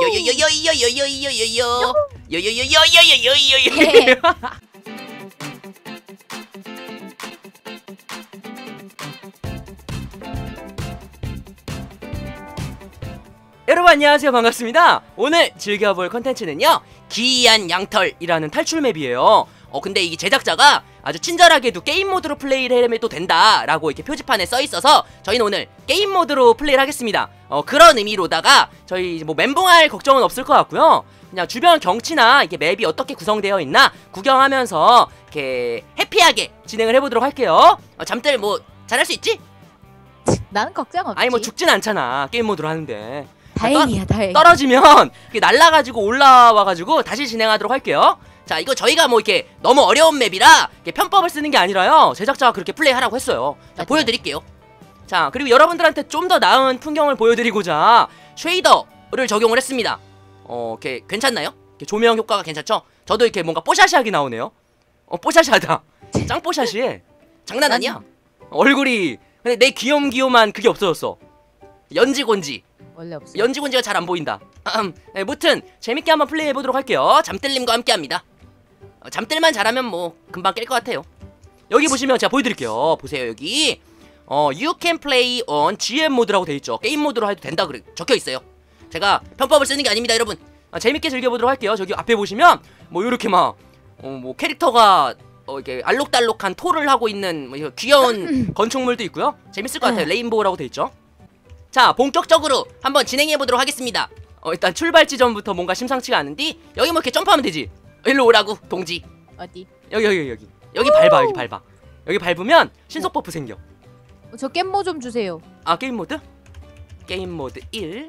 여러분 안녕하세요, 반갑습니다. 오늘 즐겨볼 컨텐츠는요, 기이한 양털이라는 탈출 맵이에요. 근데 이 제작자가 아주 친절하게도 게임 모드로 플레이를 해도 된다라고 이렇게 표지판에 써있어서 저희는 오늘 게임 모드로 플레이를 하겠습니다. 그런 의미로다가 저희 뭐 멘붕할 걱정은 없을 것 같고요. 그냥 주변 경치나 이렇게 맵이 어떻게 구성되어 있나 구경하면서 이렇게 해피하게 진행을 해보도록 할게요. 잠들 뭐 잘할 수 있지? 나는 걱정 없지. 아니 뭐 죽진 않잖아, 게임 모드로 하는데. 다행이야, 다행. 떨어지면 날라가지고 올라와가지고 다시 진행하도록 할게요. 자, 이거 저희가 뭐 이렇게 너무 어려운 맵이라 편법을 쓰는 게 아니라요, 제작자가 그렇게 플레이하라고 했어요. 자, 보여드릴게요. 자, 그리고 여러분들한테 좀 더 나은 풍경을 보여드리고자 쉐이더를 적용을 했습니다. 이렇게 괜찮나요? 이렇게 조명 효과가 괜찮죠? 저도 이렇게 뭔가 뽀샤시하게 나오네요. 뽀샤시하다. 짱 뽀샤시해. 장난 아니야. 얼굴이 근데 내 귀염귀염한 그게 없어졌어. 연지곤지. 원래 없어. 연지곤지가 잘 안 보인다. 네, 무튼 재밌게 한번 플레이해보도록 할게요. 잠들님과 함께합니다. 잠들만 잘하면 뭐 금방 깰 것 같아요. 여기 보시면 제가 보여드릴게요. 보세요, 여기 You can play on GM 모드라고 돼있죠. 게임 모드로 해도 된다 그래 적혀있어요. 제가 편법을 쓰는 게 아닙니다, 여러분. 재밌게 즐겨보도록 할게요. 저기 앞에 보시면 뭐 요렇게 막 뭐 캐릭터가 이렇게 알록달록한 토를 하고 있는 뭐 귀여운 건축물도 있고요. 재밌을 것 같아요. 레인보우라고 돼있죠. 자, 본격적으로 한번 진행해보도록 하겠습니다. 일단 출발 지점부터 뭔가 심상치가 않은데 여기 뭐 이렇게 점프하면 되지. 일로 오라고, 동지. 어디? 여기 밟아, 여기 밟아. 여기 밟으면 신속 버프 생겨. 저 깻모 좀 주세요. 아, 게임 모드? 게임 모드 1.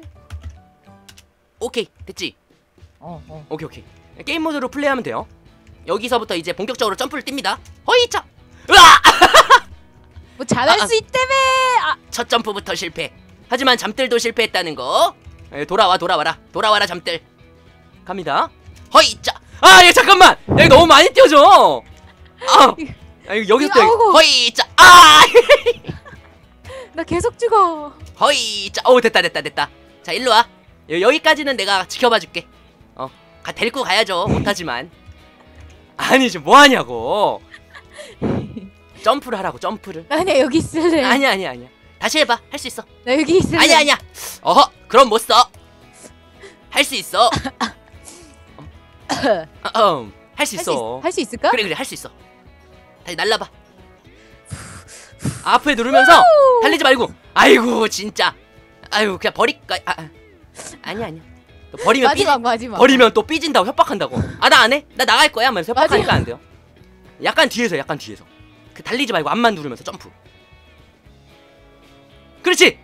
오케이, 됐지? 오케이. 게임 모드로 플레이하면 돼요. 여기서부터 이제 본격적으로 점프를 띱니다. 허이차! 으아! 뭐 잘할 수 있다며! 첫 점프부터 실패. 하지만 잠들도 실패했다는 거. 돌아와라 잠들. 갑니다. 허이짜. 얘 잠깐만. 야, 너무 많이 뛰어줘. 여기서 허이짜. 나 계속 죽어. 허이짜. 됐다. 자, 일로 와. 여기까지는 내가 지켜봐 줄게. 데리고 가야죠. 못하지만. 아니, 지금 뭐 하냐고. 점프를 하라고, 점프를. 아니야, 여기 있을래. 아니야. 다시 해봐. 할 수 있어. 나 여기 있을래. 아니야. 그럼 못 써. 할 수 있어. 할 수 있어. 할 수 있을까? 그래, 할 수 있어. 다시 날라봐. 앞에 누르면서 달리지 말고. 아이고, 진짜. 아이고, 그냥 버릴까? 아니야. 또 버리면 마지막. 버리면 또 삐진다고 협박한다고. 나 안 해. 나 나갈 거야 하면서 협박하니까 안 돼요. 약간 뒤에서. 그 달리지 말고 앞만 누르면서 점프. 그렇지.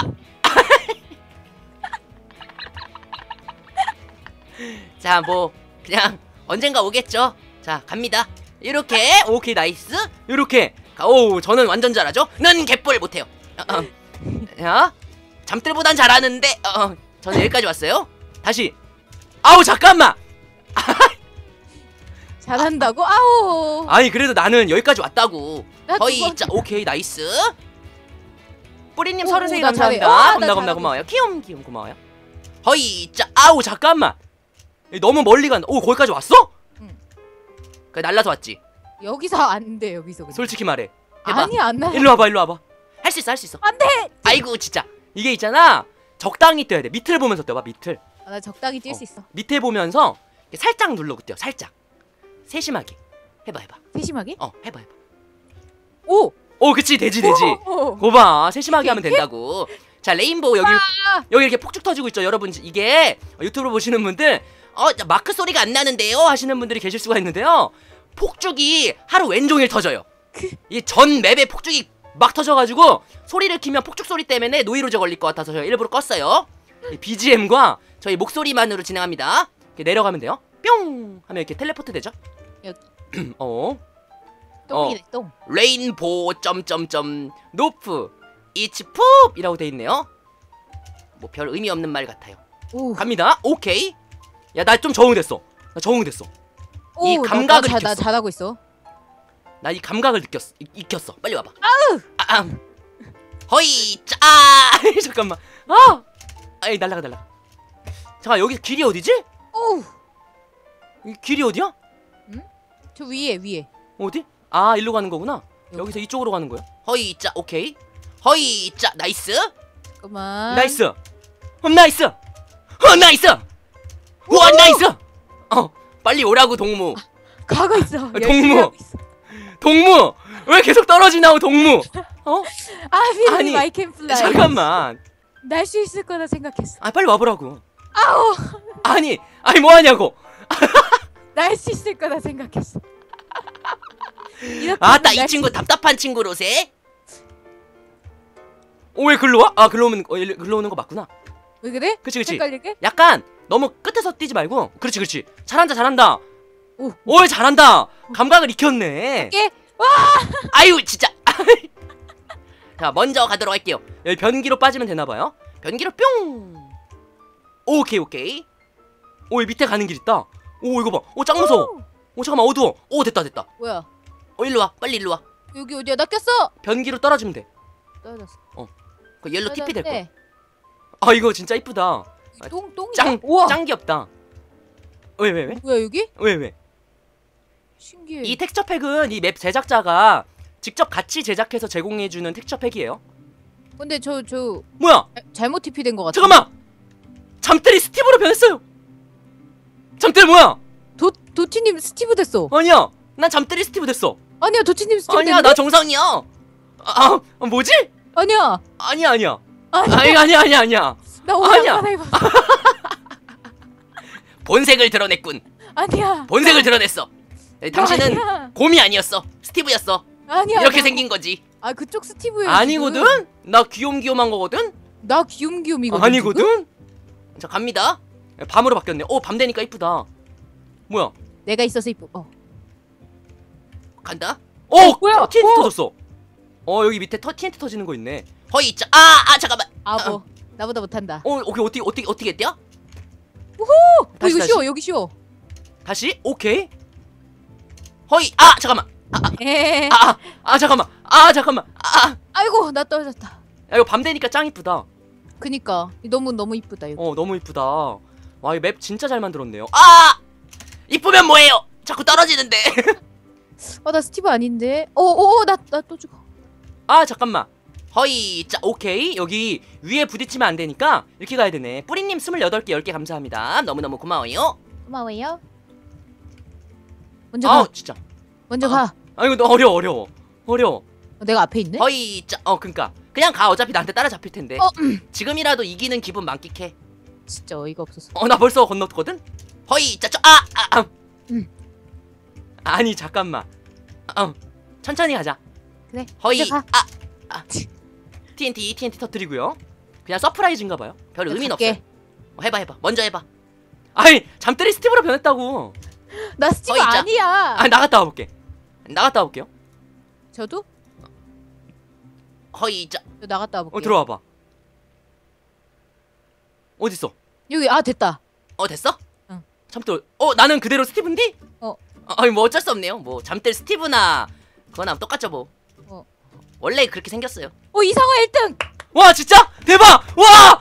자, 뭐 그냥 언젠가 오겠죠. 자, 갑니다. 이렇게. 오케이, 나이스. 이렇게. 저는 완전 잘하죠. 는 갯볼 못해요. 야, 잠들보단 잘하는데. 저는 여기까지 왔어요. 다시. 잠깐만. 잘한다고? 아니, 그래도 나는 여기까지 왔다고. 진짜. 오케이, 나이스. 뿌리님 33개 나 잘해. 감사합니다. 겁나 고마워요. 귀염 고마워요. 허이짜. 잠깐만. 너무 멀리 간다. 거기까지 왔어? 응. 그래, 날라서 왔지. 여기서 안 돼, 여기서. 그냥. 솔직히 말해. 해봐. 아니야, 안 나. 일로 와봐. 할 수 있어. 안 돼. 아이고, 진짜. 이게 있잖아. 적당히 뛰어야 돼. 밑을 보면서 뛰어봐, 밑을. 나 적당히 뛸 수 있어. 밑에 보면서 살짝 누르고 뛰어. 살짝. 세심하게. 해봐. 세심하게? 해봐. 그치, 되지. 고봐, 세심하게 하면 된다고. 자, 레인보우 여기 이렇게 폭죽 터지고 있죠, 여러분. 이게 유튜브로 보시는 분들 마크 소리가 안 나는데요 하시는 분들이 계실 수가 있는데요, 폭죽이 하루 왼종일 터져요. 이 전 맵에 폭죽이 막 터져가지고 소리를 키면 폭죽 소리 때문에 노이로제 걸릴 것 같아서 제가 일부러 껐어요. BGM과 저희 목소리만으로 진행합니다. 이렇게 내려가면 돼요. 뿅 하면 이렇게 텔레포트 되죠. 여기. 똥이네, 똥. 레인보우 점점점 노프 이츠 푹 이라고 돼 있네요. 뭐 별 의미 없는 말 같아요. 갑니다. 오케이. 야, 나 좀 적응됐어. 이 감각을 나 잘하고 있어. 나 이 감각을 익혔어. 빨리 와봐. 허이 짜. 잠깐만. 날라가. 잠깐 여기 길이 어디지? 어우. 이 길이 어디야? 저 위에. 어디? 아 일로 가는 거구나. 여기. 여기서 이쪽으로 가는 거야. 허이짜 오케이. 허이짜 나이스. 잠깐만. 나이스. 나이스. 나이스. 와 나이스. 빨리 오라고 동무. 가고 있어. 동무. 열심히 하고 있어. 동무 왜 계속 떨어지나고 동무. 아, 아니, 필름 I can fly. 잠깐만. 날 수 있을 거라 생각했어. 아 빨리 와보라고. 아우. 아니 뭐하냐고. 날 수 있을 거라 생각했어. 아따 이 친구 답답한 친구로세. 왜 글로 와? 아 글로 오는 거 맞구나. 왜 그래? 그치. 헷갈리게? 약간 너무 끝에서 뛰지 말고. 그렇지. 잘한다. 오. 잘한다. 감각을 익혔네. 깨. 아유 진짜. 자 먼저 가도록 할게요. 여기 변기로 빠지면 되나봐요. 변기로 뿅. 오케이. 오 이 밑에 가는 길 있다. 오 이거 봐. 오 짱 무서워. 오 잠깐만 어두워. 오 됐다. 뭐야? 일로 와. 빨리 일로 와. 여기 어디야? 나 꼈어. 변기로 떨어지면 돼. 떨어졌어. 그 옐로 TP 될 거야. 떨어졌대. 아 이거 진짜 이쁘다. 똥이야? 우와. 짱 귀엽다. 왜? 뭐야 여기? 왜? 신기해. 이 텍스처 팩은 이 맵 제작자가 직접 같이 제작해서 제공해주는 텍스처 팩이에요. 근데 저 뭐야? 잘못 TP된 것 같아. 잠깐만! 잠들이 스티브로 변했어요! 잠들 뭐야? 도티님 스티브 됐어. 아니야! 난 잠들이 스티브 됐어! 아니야 도티님 스티브 아니야 됐네? 나 정상이야! 뭐지? 아니야. 아니야 아니야. 나 오늘 아니야. 하나 입었어. 본색을 드러냈군. 아니야. 본색을 드러냈어. 당신은 아니야. 곰이 아니었어. 스티브였어. 아니야. 이렇게 생긴 거지. 아 그쪽 스티브예요. 아니거든? 지금. 나 귀염귀염한 거거든? 나 귀염귀염이거든. 아니거든? 지금? 자 갑니다. 밤으로 바뀌었네. 밤 되니까 이쁘다. 뭐야? 내가 있어서 이쁘. 간다. 뭐야? TNT 터졌어. 여기 밑에 TNT 터지는 거 있네. 허이 있자. 잠깐만. 아뭐 나보다 못한다. 오케이 어떻게 했대요? 이거 쉬워. 여기 쉬워. 다시. 오케이. 허이. 잠깐만. 에헤. 잠깐만. 아이고 나 떨어졌다. 야 이거 밤 되니까 짱 이쁘다. 그니까 너무 이쁘다 여기. 너무 이쁘다. 와 이 맵 진짜 잘 만들었네요. 이쁘면 뭐해요? 자꾸 떨어지는데. 나 스티브 아닌데. 나 또 죽어. 잠깐만. 허이 자 오케이. 여기 위에 부딪히면 안 되니까 이렇게 가야 되네. 뿌리님 28개 10개 감사합니다. 너무너무 고마워요. 고마워요. 먼저 가. 진짜. 먼저 가. 이거 너 어려워. 내가 앞에 있네. 허이 자 그니까 그냥 가. 어차피 나한테 따라잡힐 텐데. 지금이라도 이기는 기분 만끽해. 진짜 어이가 없었어. 나 벌써 건넜거든? 허이 자 아니 잠깐만. 천천히 가자. 그래. 허이 이제 가. TNT 터뜨리고요. 그냥 서프라이즈인가봐요. 별 의미는 갈게. 없어요. 해봐. 먼저 해봐. 아니 잠들이 스티브로 변했다고. 나 스티브 있자. 아니야. 나갔다 와볼게요. 저도? 허이 자 저 나갔다 와볼게요. 들어와봐. 어딨어? 여기 됐다. 됐어? 응. 잠들 나는 그대로 스티브인데? 아니 뭐 어쩔 수 없네요. 뭐 잠들 스티브나 그거나 똑같죠 뭐. 원래 그렇게 생겼어요. 이상화 1등. 와 진짜 대박. 와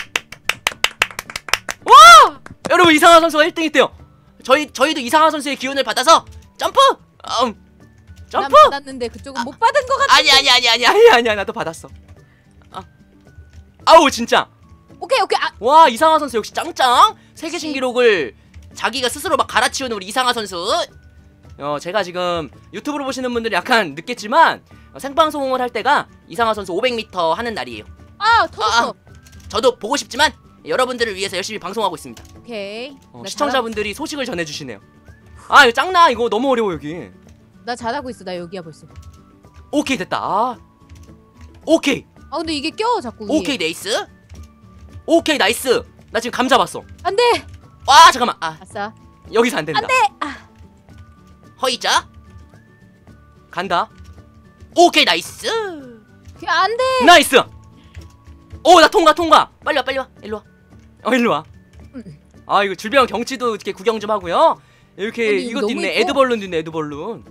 여러분 이상하 선수가 1등 했대요. 저희도 이상하 선수의 기운을 받아서 점프. 난 점프. 받았는데 그쪽은 못 받은 것 같아. 아니야 나도 받았어. 아우 진짜. 오케이. 와 이상하 선수 역시 짱짱. 세계 신기록을 자기가 스스로 막 갈아치우는 우리 이상하 선수. 제가 지금 유튜브로 보시는 분들이 약간 늦겠지만 생방송을 할 때가 이상하 선수 500m 하는 날이에요. 터졌어. 저도 보고 싶지만 여러분들을 위해서 열심히 방송하고 있습니다. 오케이. 시청자분들이 소식을 전해주시네요. 이거 짱나. 이거 너무 어려워 여기. 나 잘하고 있어. 나 여기야 벌써. 오케이 됐다. 오케이. 근데 이게 껴 자꾸. 위에. 오케이 네이스. 오케이 나이스. 나 지금 감 잡았어. 안 돼. 와 잠깐만. 아싸. 여기서 안 된다. 안 돼. 허이자. 간다. 오케이 나이스. 안 돼. 나이스. 나 통과. 빨리 와. 일로 와. 이거 줄비랑 경치도 이렇게 구경 좀 하고요. 이렇게 아니, 이것도 너무 있네. 이뻐. 에드벌룬도 있네. 에드벌룬.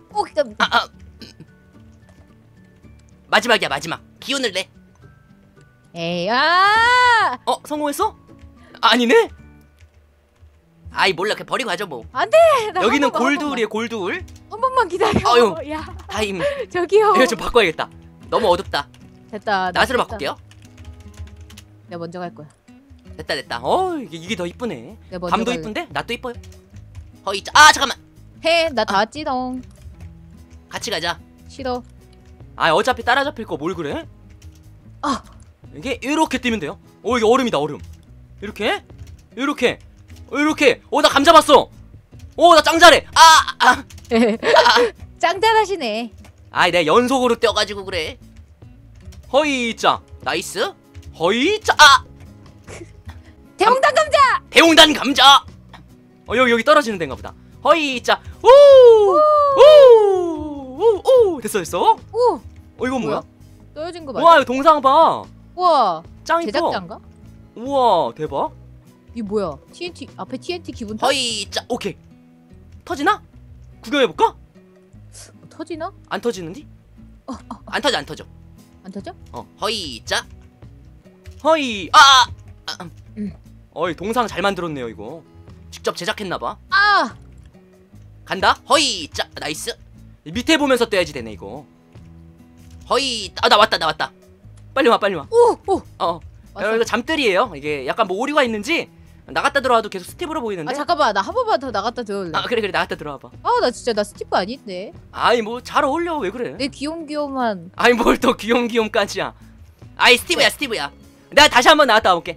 마지막이야 마지막. 기운을 내. 에이 성공했어? 아니네? 아이 몰라 그냥 버리고 가죠 뭐. 안돼. 여기는 골드울이에요 골드울. 한 번만 기다려. 아유. 야 타임. 저기요. 이거 좀 바꿔야겠다. 너무 어둡다. 됐다. 낫으로 됐다. 바꿀게요. 내가 먼저 갈 거야. 됐다. 이게 더 이쁘네. 내가 먼저 밤도 갈래. 이쁜데 낫도 이뻐요. 아 잠깐만. 나 다 왔지롱. 같이 가자. 싫어. 아 어차피 따라잡힐 거 뭘 그래? 아. 이게 이렇게 뛰면 돼요. 이게 얼음이다 얼음. 이렇게. 나 감 잡았어. 나 짱 잘해. 짱 잘하시네. 아이 내가 연속으로 뛰어가지고 그래. 허이짜 나이스. 허이짜 대홍당 감자. 대웅단 감자. 여기 떨어지는 데인가 보다. 허이짜 오 됐어. 오. 이건 뭐야? 떨어진 거 맞아? 와 이거 동상 봐. 우와. 짱 이뻐. 제작자인가? 우와 대박. 이 뭐야? TNT 앞에 TNT 기분 탓? 허이짜 오케이. 터지나? 구경해볼까? 터지나? 안 터지는디? 안 터져. 안 터져? 허이짜 이 동상 잘 만들었네요 이거. 직접 제작했나봐. 간다. 허이짜 나이스. 밑에 보면서 떼야지 되네 이거. 나 왔다. 빨리 와. 오. 이거 잠들이에요. 이게 약간 뭐 오류가 있는지 나갔다 들어와도 계속 스티브로 보이는데. 잠깐만 나 한 번만 더 나갔다 들어올래. 그래 나갔다 들어와봐. 나 진짜 나 스티브 아닌데. 아이 뭐 잘 어울려 왜 그래? 내 귀염귀염한. 아이 뭘 또 귀염귀염까지야. 아이 스티브야. 내가 다시 한번 나갔다 와볼게.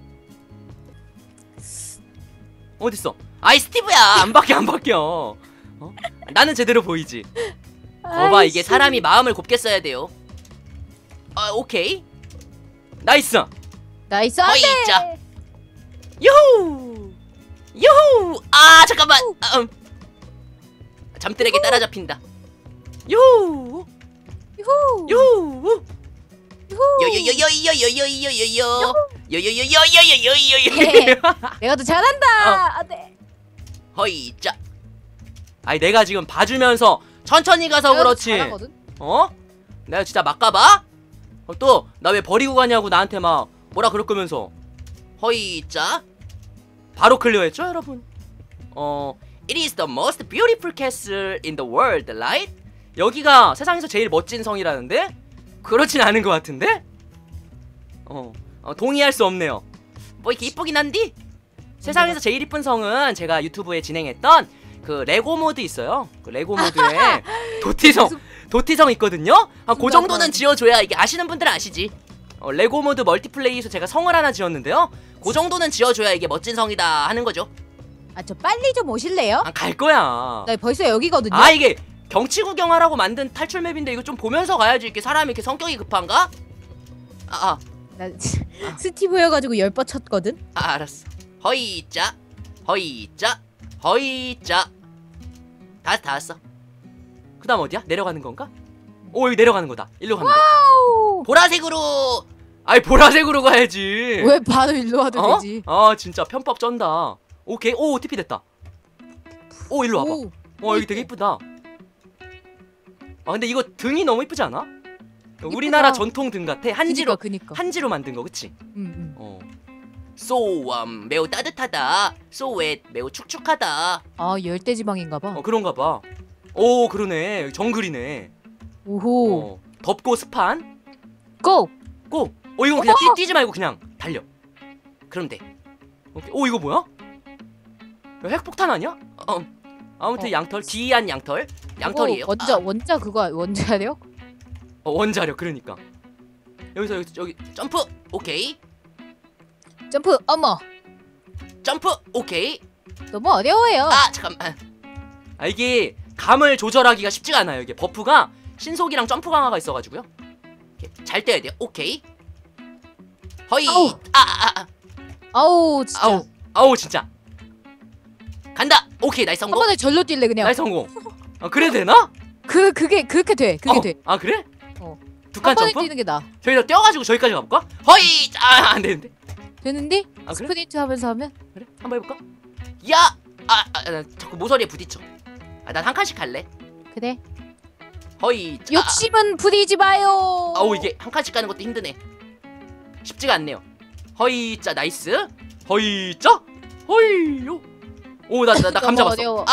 어딨어? 아이 스티브야 안 바뀌어. 나는 제대로 보이지. 봐 이게 사람이 마음을 곱게 써야 돼요. 오케이. 나이스. 안돼. 유후. 잠깐만. 잠들에게 따라잡힌다. 유후. 내가 더 잘한다. 안돼. 허이짜. 아이 내가 지금 봐주면서 천천히 가서 그렇지. 잘하거든? 내가 진짜 막 가봐? 또 나 왜 버리고 가냐고 나한테 막 뭐라 그럴 거면서. 허이짜. 바로 클리어했죠 여러분? It is the most beautiful castle in the world, right? 여기가 세상에서 제일 멋진 성이라는데? 그렇진 않은 것 같은데? 동의할 수 없네요. 뭐 이렇게 이쁘긴 한디? 세상에서 제일 이쁜 성은 제가 유튜브에 진행했던 그 레고 모드 있어요. 그 레고 모드에 도티성 있거든요? 그 정도는 지어줘야 이게 아시는 분들은 아시지. 레고 모드 멀티플레이에서 제가 성을 하나 지었는데요. 그 정도는 지어줘야 이게 멋진 성이다 하는 거죠. 저 빨리 좀 오실래요? 갈 거야. 나 벌써 여기거든요. 이게 경치 구경하라고 만든 탈출 맵인데 이거 좀 보면서 가야지. 이렇게 사람이 이렇게 성격이 급한가? 나 스티브여가지고 10번 쳤거든. 알았어. 허이짜. 다 왔어. 그 다음 어디야? 내려가는 건가? 여기 내려가는 거다. 일로 가는 거. 보라색으로. 보라색으로 가야지. 왜 바로 일로 와도 되지? 진짜 편법 쩐다. 오케이. TP 됐다. 일로 와봐. 여기 되게 이쁘다. 근데 이거 등이 너무 이쁘지 않아? 우리나라 전통 등 같아. 한지로 그니까. 한지로 만든 거 그치? 응. So warm 매우 따뜻하다. So wet 매우 축축하다. 열대지방인가봐. 그런가 봐. 그러네. 정글이네. 오호. 덥고 습한. 고! 이건 그냥 뛰지 말고 그냥 달려. 그럼 돼. 오케이. 이거 뭐야? 이거 핵폭탄 아니야? 아무튼 양털. 기이한 양털이에요. 원자 그거 원자력? 원자력 그러니까. 여기 점프. 오케이. 점프. 어머. 점프. 오케이. 너무 어려워요. 잠깐만. 이게 감을 조절하기가 쉽지가 않아요. 이게 버프가 신속이랑 점프 강화가 있어가지고요. 이렇게 잘 떼야 돼요. 오케이. 허이. 진짜. 진짜. 간다. 오케이 나이스 성공. 한 번에 절로 뛸래 그냥. 나이스 성공. 그래 되나? 그게 그렇게 돼. 그게 돼. 그래? 두 한 칸 번에 점프? 뛰는 게 나아. 저기서 뛰어가지고 저기까지 가볼까? 허이. 안 되는데. 되는데? 그래? 스프린트 하면서 하면? 그래? 한번 해볼까? 야! 나 자꾸 모서리에 부딪혀. 난 한 칸씩 할래. 그래. 허이. 욕심은 부리지 마요. 이게 한 칸씩 가는 것도 힘드네. 쉽지가 않네요. 허이짜 나이스. 허이짜. 허이요. 오, 나 감 너무 잡았어. 어려워.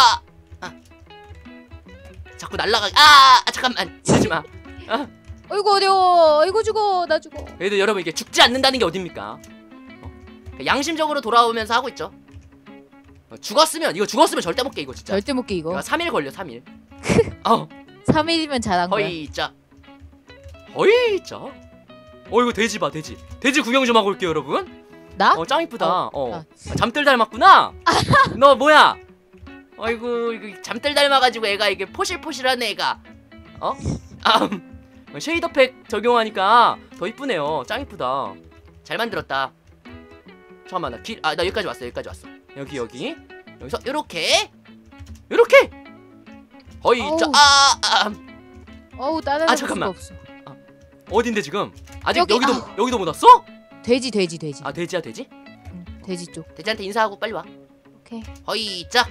자꾸 날라가. 잠깐만. 이러지 마. 어이구 어려워. 어이구 죽어. 나 죽어. 그래도 여러분 이게 죽지 않는다는 게 어딥니까? 양심적으로 돌아오면서 하고 있죠. 죽었으면 절대 못 깨 이거 진짜. 절대 못 깨 이거. 3일 걸려 3일. 3일이면 잘한 거야. 허이짜. 이거 돼지 봐 돼지. 돼지 구경 좀 하고 올게요 여러분. 나? 짱 이쁘다. 아. 잠들 닮았구나. 너 뭐야? 아이고 이거 잠들 닮아가지고 애가 이게 포실포실한 애가. 쉐이더팩 적용하니까 더 이쁘네요. 짱 이쁘다. 잘 만들었다. 잠깐만 나 여기까지 왔어. 여기 여기서 요렇게 허이짜. 어우 따라갈 수가 잠깐만. 없어. 어딘데 지금? 아직 여기, 여기도 못 왔어? 돼지. 돼지야 돼지? 돼지 쪽. 돼지한테 인사하고 빨리 와. 오케이. 허이짜.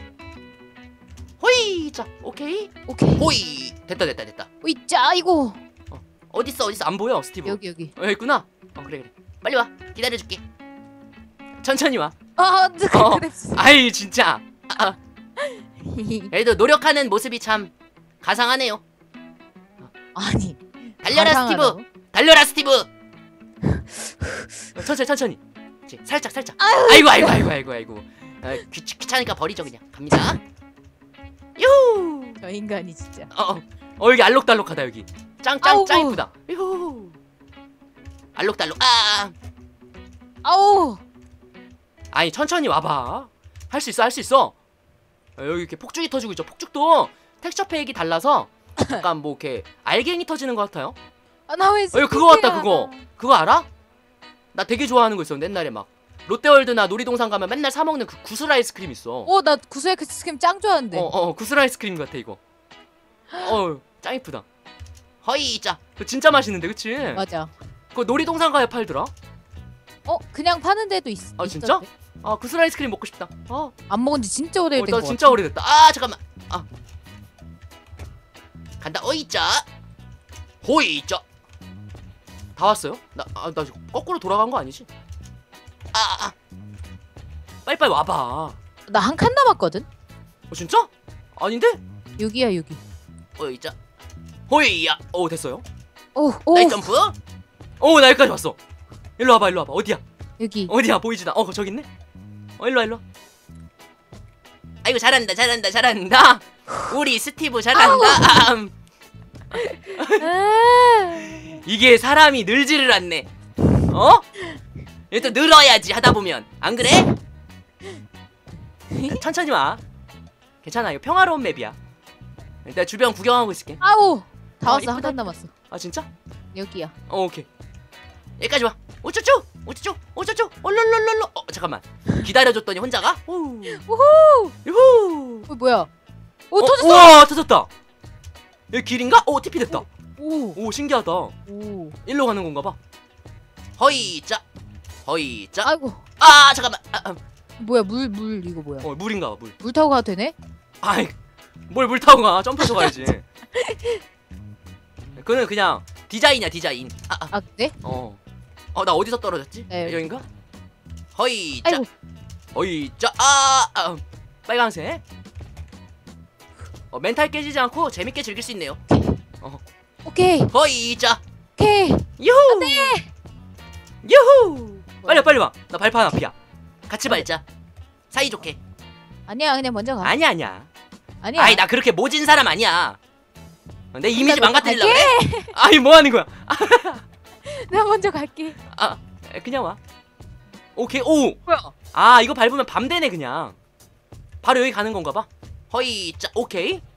오케이. 호이. 됐다. 으이짜 이거. 어딨어 안 보여 스티브. 여기. 여기 있구나. 그래 빨리 와. 기다려줄게. 천천히 와. 그랬어. 아이 진짜. 그래도 노력하는 모습이 참 가상하네요. 아니. 달려라 가상하다고? 스티브. 달려라 스티브. 천천히. 살짝. 아이고. 귀찮으니까 버리죠 그냥. 갑니다. 유. 저 인간이 진짜. 여기 알록달록하다 여기. 짱 아우. 이쁘다. 유. 알록달록. 아우. 아니 천천히 와봐. 할 수 있어. 여기 이렇게 폭죽이 터지고 있죠. 폭죽도 텍스처 팩이 달라서 약간 뭐 이렇게 알갱이 터지는 것 같아요. 나 왜? 그거 같다 그거 알아? 나 되게 좋아하는 거 있었는데 옛날에 막 롯데월드나 놀이동산 가면 맨날 사 먹는 그 구슬 아이스크림 있어. 나 구슬 아이스크림 짱 좋아하는데. 구슬 아이스크림 같아 이거. 짱 이쁘다. 허이짜. 그거 진짜 맛있는데 그치? 맞아. 그거 놀이동산 가야 팔더라. 그냥 파는 데도 있어. 진짜? 구슬 아이스크림 먹고 싶다. 안 먹은 지 진짜 오래된 거 나 같아. 진짜 오래됐다. 잠깐만. 간다. 어이짜. 호이짜. 다 왔어요? 나 지금 거꾸로 돌아간 거 아니지? 빨리빨리 와봐. 나 한 칸 남았거든. 진짜? 아닌데? 여기야 여기. 어이짜. 호이야. 됐어요. 오. 나이스 점프. 나 여기까지 왔어. 일로 와봐. 여기. 어디야? 보이지나? 저기 있네. 일로 와. 아이고 잘한다. 우리 스티브 잘한다. 이게 사람이 늘지를 않네. 이게 또 늘어야지 하다 보면 안 그래? 천천히 와. 괜찮아. 이거 평화로운 맵이야. 일단 주변 구경하고 있을게. 아우. 다 왔어. 한 이쁘다. 칸 남았어. 진짜? 여기야. 오케이. 여기까지 와. 오쭈쭈. 얼롤롤롤로. 잠깐만. 기다려줬더니 혼자 가? 우후. 유후. 뭐야? 터졌어. 우와 터졌다. 여기 길인가? TP 됐다. 오. 신기하다. 오. 일로 가는 건가 봐. 허이짜. 아이고. 잠깐만. 뭐야 물 이거 뭐야? 물인가 봐 물. 물 타고 가도 되네? 아이 뭘 물 타고 가. 점프해서 가야지. 그거는 그냥 디자인이야 디자인. 네? 나 어디서 떨어졌지? 네. 여긴가? 허이짜. 아이고. 허이짜. 빨간색. 멘탈 깨지지 않고 재밌게 즐길 수 있네요. 오케이. 허이짜. 오케이. 유후. 안돼. 유후. 빨리 와. 나 발판 앞이야. 같이 밟자. 사이좋게. 아니야 그냥 먼저 가. 아니야. 아니야. 아이 나 그렇게 모진 사람 아니야. 내 이미지 먼저 망가뜨리려고 그래? 아이 뭐 하는 거야? 내가 먼저 갈게. 그냥 와. 오케이. 오. 뭐야? 이거 밟으면 밤 되네 그냥. 바로 여기 가는 건가 봐. 허이짜. 오케이.